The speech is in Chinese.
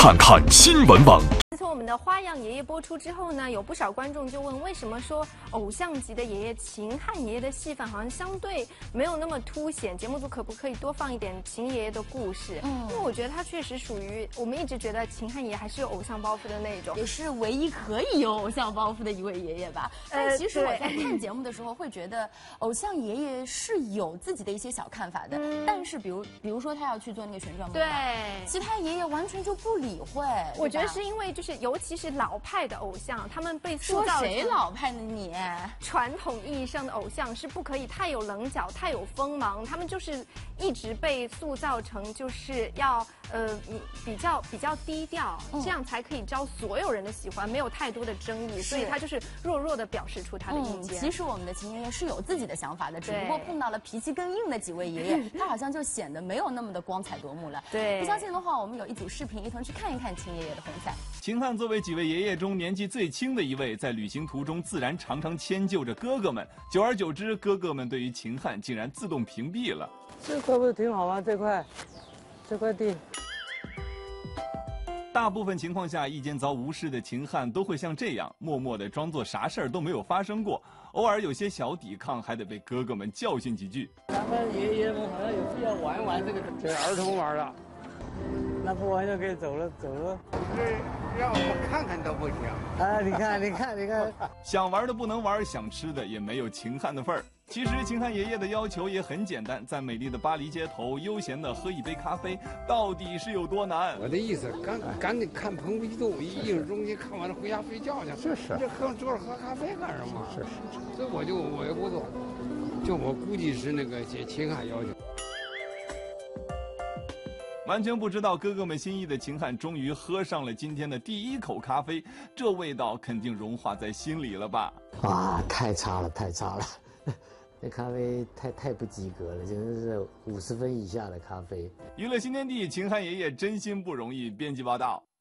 看看新闻网。 自从我们的《花样爷爷》播出之后呢，有不少观众就问，为什么说偶像级的爷爷秦汉爷爷的戏份好像相对没有那么凸显？节目组可不可以多放一点秦爷爷的故事？因为我觉得他确实属于我们一直觉得秦汉爷爷还是有偶像包袱的那种， 也是唯一可以有偶像包袱的一位爷爷吧。但其实我在看节目的时候会觉得，偶像爷爷是有自己的一些小看法的。但是比如说他要去做那个旋转木马， 对， 其他爷爷完全就不理会。 我觉得是因为就是尤其是老派的偶像，他们被塑造成谁老派呢你？ 传统意义上的偶像是不可以太有棱角、太有锋芒，他们就是一直被塑造成就是要比较低调，这样才可以招所有人的喜欢，没有太多的争议，所以他就是弱弱的表示出他的意见。 其实我们的秦爷爷是有自己的想法的，只不过碰到了脾气更硬的几位爷爷，他好像就显得没有那么的光彩夺目了。 对， 不相信的话，我们有一组视频，一同去看一看秦爷爷的风采。 秦汉作为几位爷爷中年纪最轻的一位，在旅行途中自然常常迁就着哥哥们，久而久之，哥哥们对于秦汉竟然自动屏蔽了。 这块不是挺好吗？这块地。 大部分情况下，一见遭无视的秦汉都会像这样，默默地装作啥事儿都没有发生过。偶尔有些小抵抗，还得被哥哥们教训几句。 咱们爷爷们好像有必要玩一玩这个，这儿童玩的，那不玩就可以走了。 这让我们看看都不行。 哎，你看， 想玩的不能玩，想吃的也没有秦汉的份儿。其实秦汉爷爷的要求也很简单，在美丽的巴黎街头悠闲地喝一杯咖啡，到底是有多难？ 我的意思，赶紧看澎湖艺术中心，看完了回家睡觉去。 是， 这坐着喝咖啡干什么？ 是， 所以我也不做，就我估计是那个秦汉要求。 完全不知道哥哥们心意的秦汉终于喝上了今天的第一口咖啡，这味道肯定融化在心里了吧？ 啊，太差了，这咖啡太不及格了，简直是50分以下的咖啡。 娱乐新天地，秦汉爷爷真心不容易。编辑报道。